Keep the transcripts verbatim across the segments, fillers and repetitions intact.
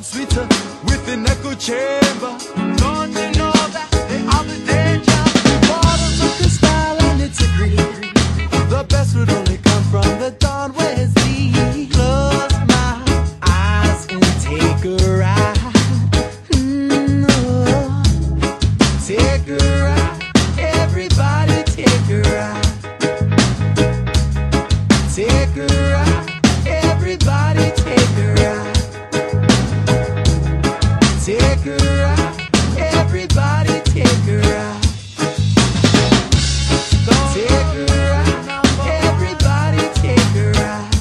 sweeter with an echo chamber. Don't you know that they are the danger? Bottles of crystal and it's a green. The best would only come from the dawn where's the close my eyes and take a ride. Mm, oh. Take a ride, everybody take a ride. Take a ride, everybody take a ride. Take a ride, everybody take a ride. Take a ride, everybody take a ride.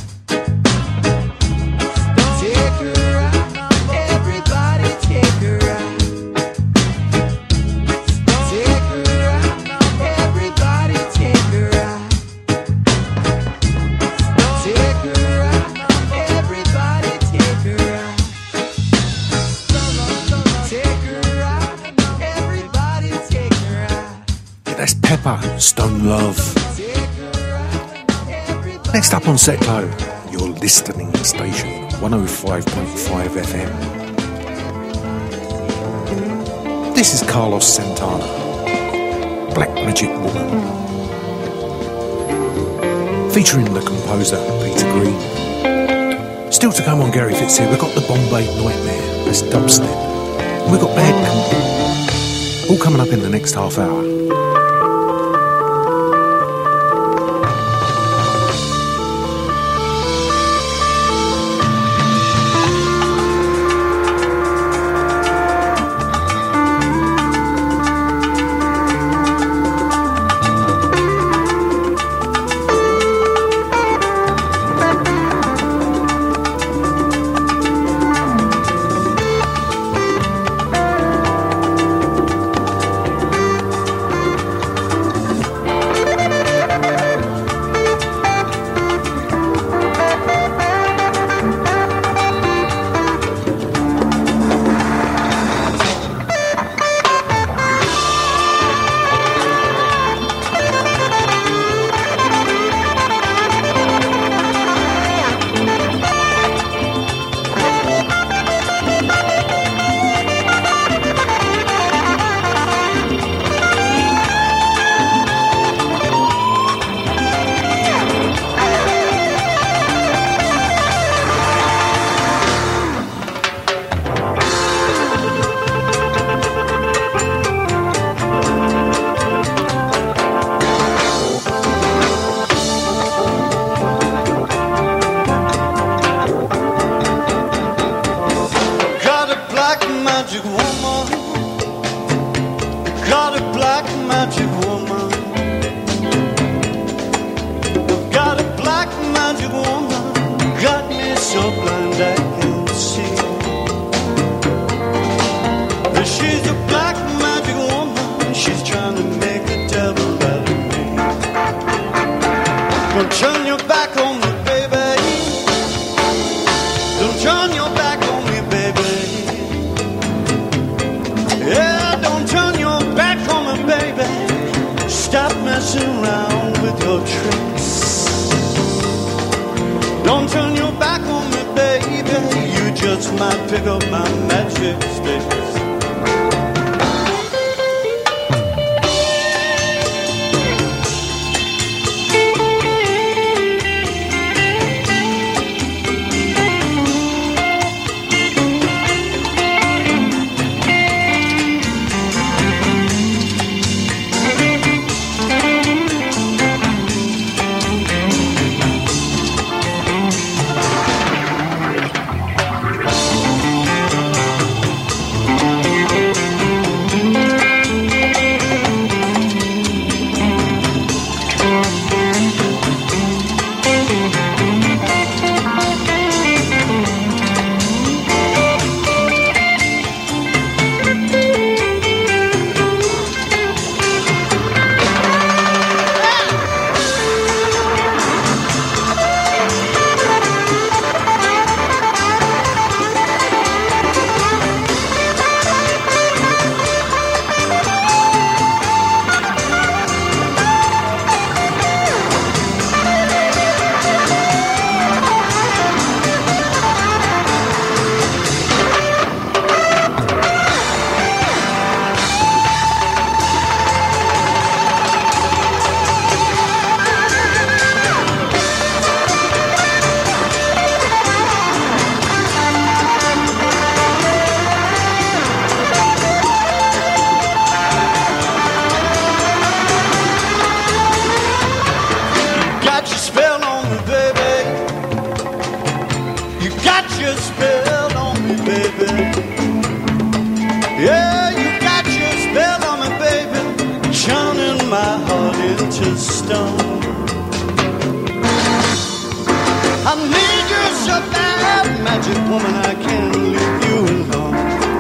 Take a ride, everybody take a ride. Take a ride, everybody take a ride. Take a ride, everybody take a ride. Take a ride, everybody take a ride. That's Pepper, Stone Love. Next up on Setglow, your listening station, one oh five point five F M. This is Carlos Santana, Black Magic Woman, featuring the composer Peter Green. Still to come on Gary Fitz here, we've got the Bombay Nightmare, that's dubstep. We've got Bad Company, all coming up in the next half hour. woman, I can't leave you alone.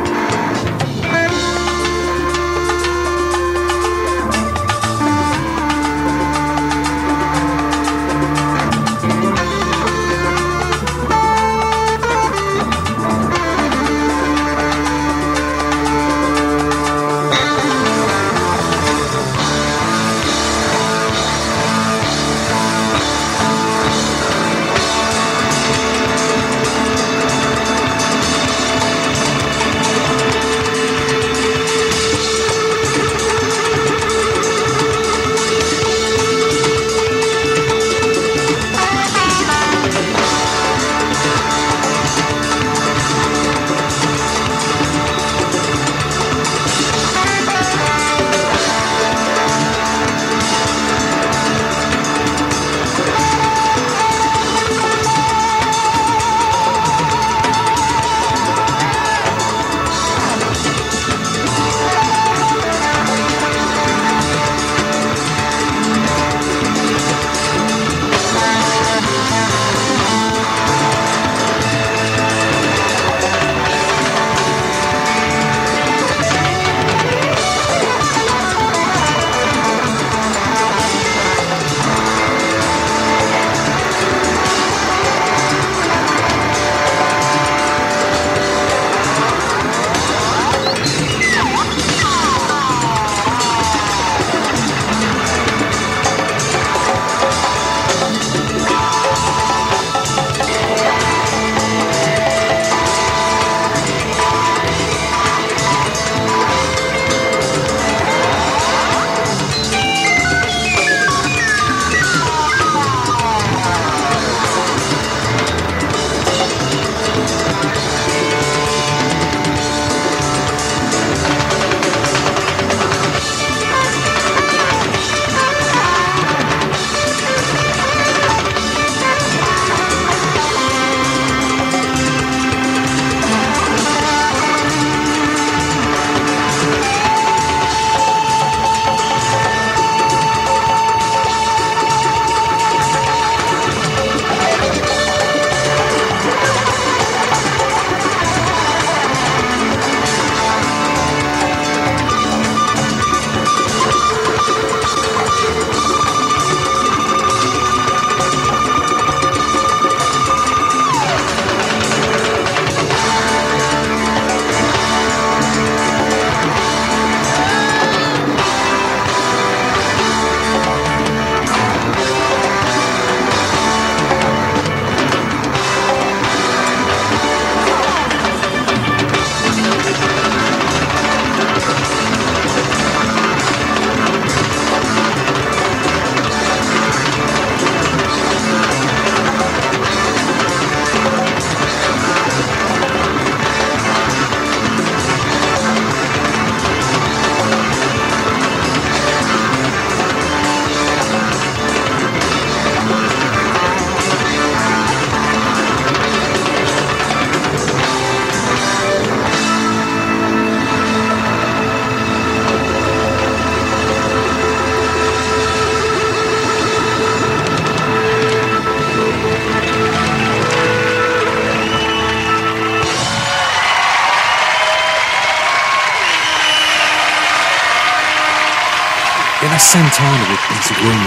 Santana with Peter Green.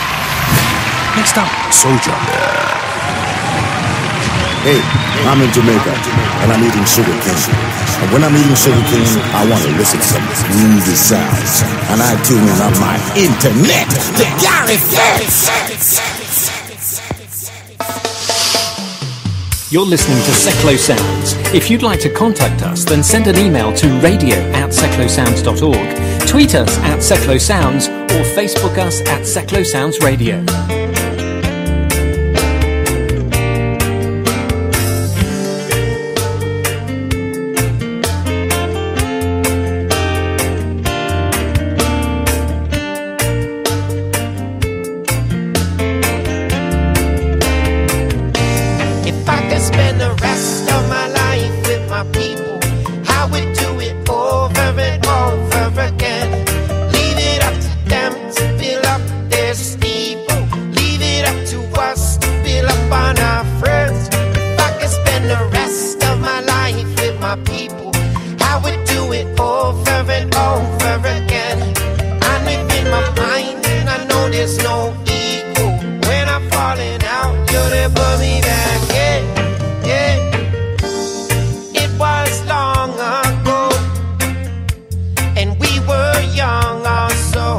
Next up, Soldier. Hey, I'm in Jamaica, and I'm eating sugar cane. And when I'm eating sugar cane, I want to listen to some groovy sounds. And I tune in on my internet to Gary Fitz. You're listening to Seclo Sounds. If you'd like to contact us, then send an email to radio at seclo sounds dot org, tweet us at Seclo Sounds, or Facebook us at Seclo Sounds Radio. Leave it up to us to build up on our friends. If I can spend the rest of people. I would do it over and over again. I live in my mind and I know there's no equal. When I'm falling out, you're there for me back, yeah, yeah. It was long ago, and we were young also,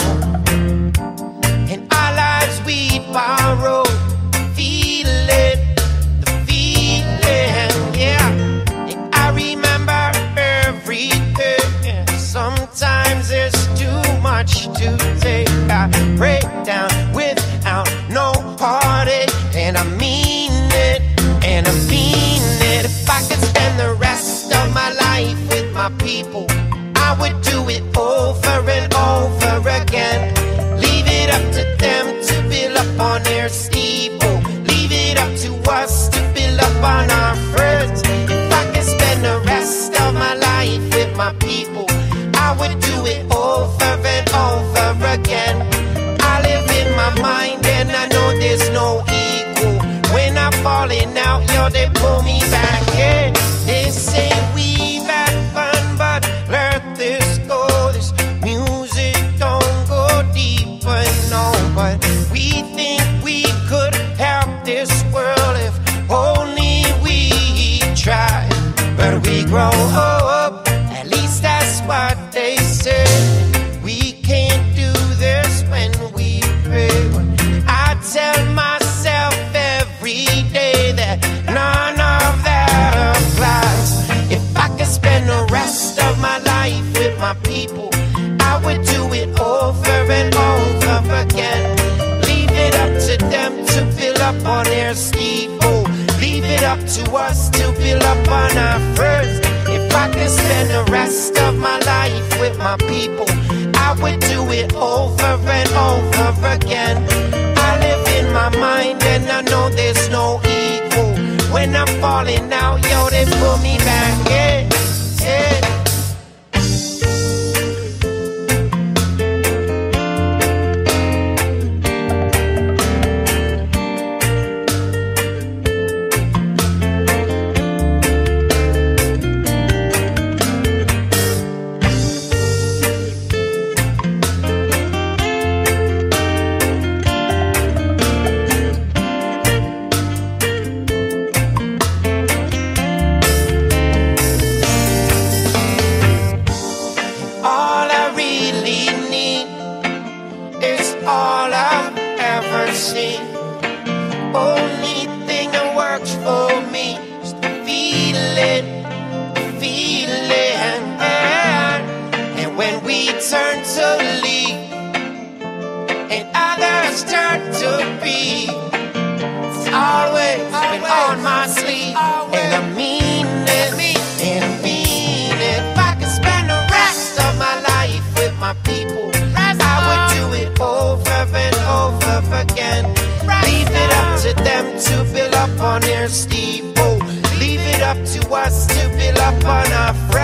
and our lives we borrowed. Feel it, the feeling, yeah. And I remember everything. Sometimes there's too much to take. I break down without no heartache, and I mean it, and I mean it. If I could spend the rest of my life with my people, I would do it over and over again. Leave it up to them to build up on their steeple. Leave it up to us to build up on our friends. If I could spend the rest of my life with my people, I would do it over and over again. I live in my mind and I know there's no equal. When I'm falling out, yo, they pull me back in. They say we've had fun, but let this go. This music don't go deeper, no. But we think we could help this world if only we tried. But we grow up, at least that's what they say. We can't do this when we pray. I tell myself every day that none of that applies. If I could spend the rest of my life with my people, I would do it over and over again. Leave it up to them to build up on their steeple. Leave it up to us to build up on our first. If I could spend the rest of my life with my people, I would do it over and over again. I live in my mind and I know there's no equal. When I'm falling out, yo, they pull me back, yeah, yeah. Only thing that works for me is the feeling, the feeling. And when we turn to leave and others turn to be, it's always been on my sleeve. And I mean it, and I mean it. If I could spend the rest of my life with my people, I would do it over and over again. Leave it up to them to build up on their steeple. Leave it up to us to build up on our friends.